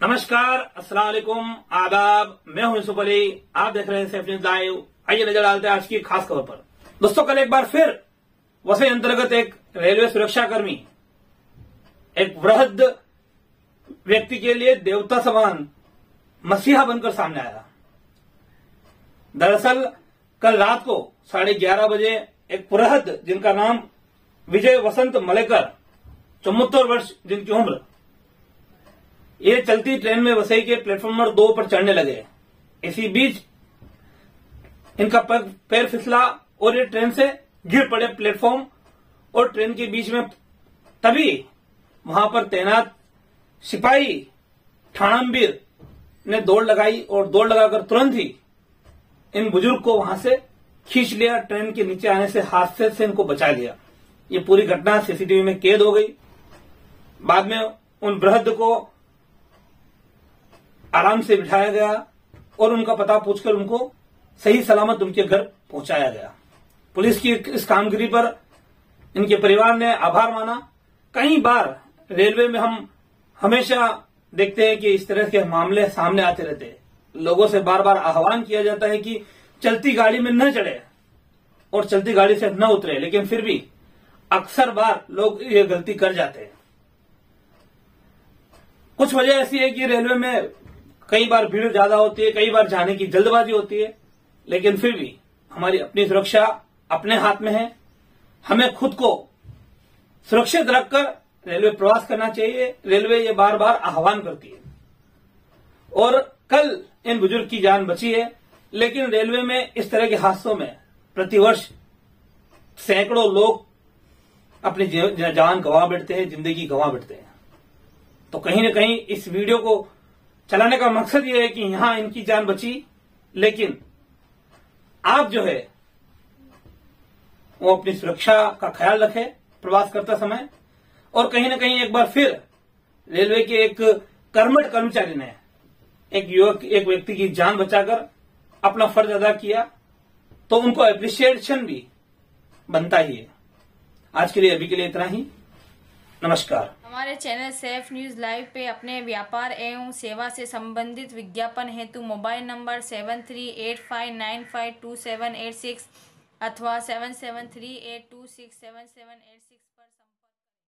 नमस्कार, अस्सलाम वालेकुम, आदाब। मैं हूं यूसुफ अली, आप देख रहे हैं सैफ न्यूज लाइव। आइए नजर डालते हैं आज की खास खबर पर। दोस्तों, कल एक बार फिर वसई अंतर्गत एक रेलवे सुरक्षाकर्मी एक वृहद व्यक्ति के लिए देवता समान मसीहा बनकर सामने आया। दरअसल कल रात को 11:30 बजे एक वृहद, जिनका नाम विजय वसंत मलेकर, 74 वर्ष जिनकी उम्र, ये चलती ट्रेन में वसई के प्लेटफॉर्म नंबर 2 पर चढ़ने लगे। इसी बीच इनका पैर फिसला और ये ट्रेन से गिर पड़े प्लेटफॉर्म और ट्रेन के बीच में। तभी वहां पर तैनात सिपाही ठाणामबीर ने दौड़ लगाई और दौड़ लगाकर तुरंत ही इन बुजुर्ग को वहां से खींच लिया। ट्रेन के नीचे आने से हादसे से इनको बचा लिया। ये पूरी घटना सीसीटीवी में कैद हो गई। बाद में उन वृद्ध को आराम से बिठाया गया और उनका पता पूछकर उनको सही सलामत उनके घर पहुंचाया गया। पुलिस की इस कामगिरी पर इनके परिवार ने आभार माना। कई बार रेलवे में हम हमेशा देखते हैं कि इस तरह के मामले सामने आते रहते हैं। लोगों से बार बार आह्वान किया जाता है कि चलती गाड़ी में न चढ़े और चलती गाड़ी से न उतरे, लेकिन फिर भी अक्सर बार लोग ये गलती कर जाते हैं। कुछ वजह ऐसी है कि रेलवे में कई बार भीड़ ज्यादा होती है, कई बार जाने की जल्दबाजी होती है, लेकिन फिर भी हमारी अपनी सुरक्षा अपने हाथ में है। हमें खुद को सुरक्षित रखकर रेलवे प्रवास करना चाहिए। रेलवे ये बार बार आह्वान करती है और कल इन बुजुर्ग की जान बची है। लेकिन रेलवे में इस तरह के हादसों में प्रतिवर्ष सैकड़ों लोग अपनी जान गंवा बैठते हैं, जिंदगी गंवा बैठते हैं। तो कहीं न कहीं इस वीडियो को चलाने का मकसद ये है कि यहां इनकी जान बची, लेकिन आप जो है वो अपनी सुरक्षा का ख्याल रखें प्रवास करते समय। और कहीं न कहीं एक बार फिर रेलवे के एक कर्मठ कर्मचारी ने एक व्यक्ति की जान बचाकर अपना फर्ज अदा किया, तो उनको एप्रिसिएशन भी बनता ही है। आज के लिए अभी के लिए इतना ही। नमस्कार। हमारे चैनल सैफ न्यूज लाइव पे अपने व्यापार एवं सेवा से संबंधित विज्ञापन हेतु मोबाइल नंबर 7385952786 अथवा 7738267786